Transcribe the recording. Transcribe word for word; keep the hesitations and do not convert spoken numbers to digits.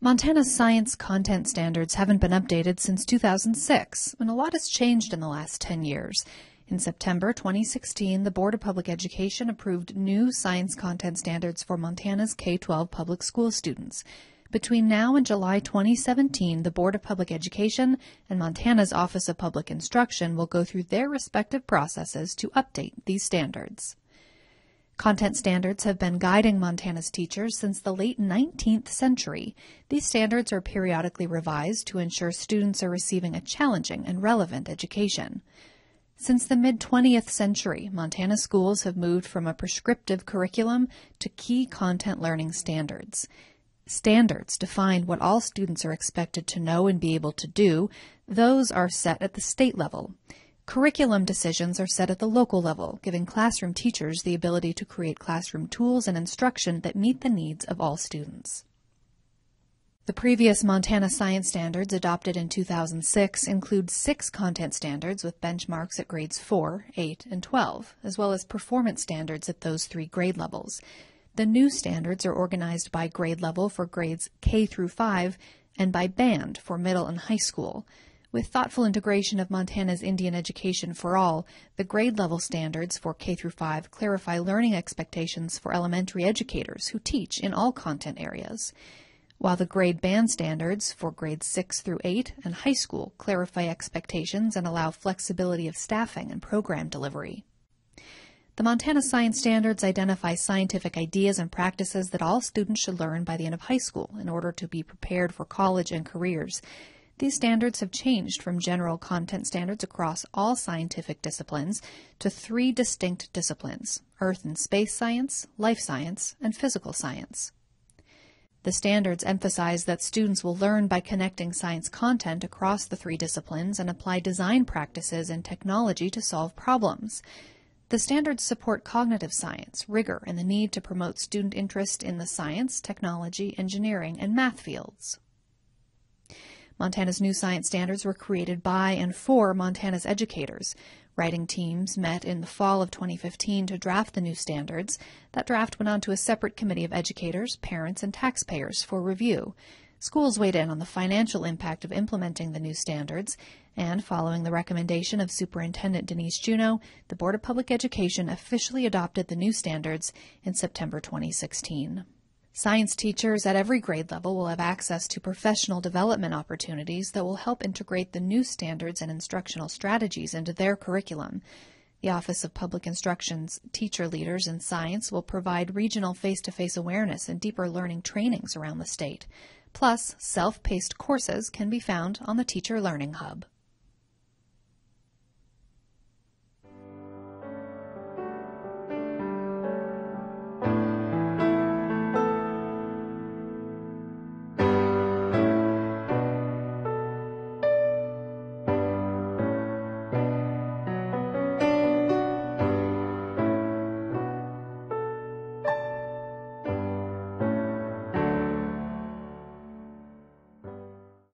Montana's science content standards haven't been updated since two thousand six, and a lot has changed in the last ten years. In September twenty sixteen, the Board of Public Education approved new science content standards for Montana's K twelve public school students. Between now and July twenty seventeen, the Board of Public Education and Montana's Office of Public Instruction will go through their respective processes to update these standards. Content standards have been guiding Montana's teachers since the late nineteenth century. These standards are periodically revised to ensure students are receiving a challenging and relevant education. Since the mid-twentieth century, Montana schools have moved from a prescriptive curriculum to key content learning standards. Standards define what all students are expected to know and be able to do. Those are set at the state level. Curriculum decisions are set at the local level, giving classroom teachers the ability to create classroom tools and instruction that meet the needs of all students. The previous Montana Science Standards, adopted in two thousand six, include six content standards with benchmarks at grades four, eight, and twelve, as well as performance standards at those three grade levels. The new standards are organized by grade level for grades K through five and by band for middle and high school. With thoughtful integration of Montana's Indian Education for All, the grade-level standards for K through five clarify learning expectations for elementary educators who teach in all content areas, while the grade band standards for grades six through eight and high school clarify expectations and allow flexibility of staffing and program delivery. The Montana Science Standards identify scientific ideas and practices that all students should learn by the end of high school in order to be prepared for college and careers. These standards have changed from general content standards across all scientific disciplines to three distinct disciplines: earth and space science, life science, and physical science. The standards emphasize that students will learn by connecting science content across the three disciplines and apply design practices and technology to solve problems. The standards support cognitive science, rigor, and the need to promote student interest in the science, technology, engineering, and math fields. Montana's new science standards were created by and for Montana's educators. Writing teams met in the fall of twenty fifteen to draft the new standards. That draft went on to a separate committee of educators, parents, and taxpayers for review. Schools weighed in on the financial impact of implementing the new standards, and following the recommendation of Superintendent Denise Juneau, the Board of Public Education officially adopted the new standards in September twenty sixteen. Science teachers at every grade level will have access to professional development opportunities that will help integrate the new standards and instructional strategies into their curriculum. The Office of Public Instruction's teacher leaders in science will provide regional face-to-face awareness and deeper learning trainings around the state. Plus, self-paced courses can be found on the Teacher Learning Hub.